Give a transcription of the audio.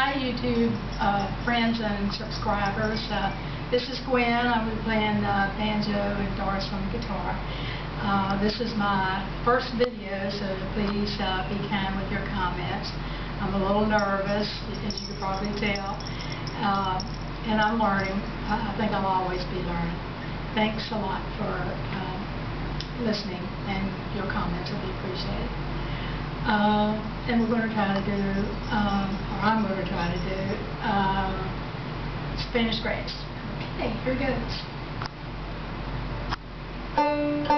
Hi YouTube friends and subscribers. This is Gwen. I'm playing banjo and Doris on the guitar. This is my first video, so please be kind with your comments. I'm a little nervous, as you can probably tell, and I'm learning. I think I'll always be learning. Thanks a lot for listening, and your comments will be appreciated. And we're going to try to do, or I'm going to try to do, Spanish Grace. Okay, here goes.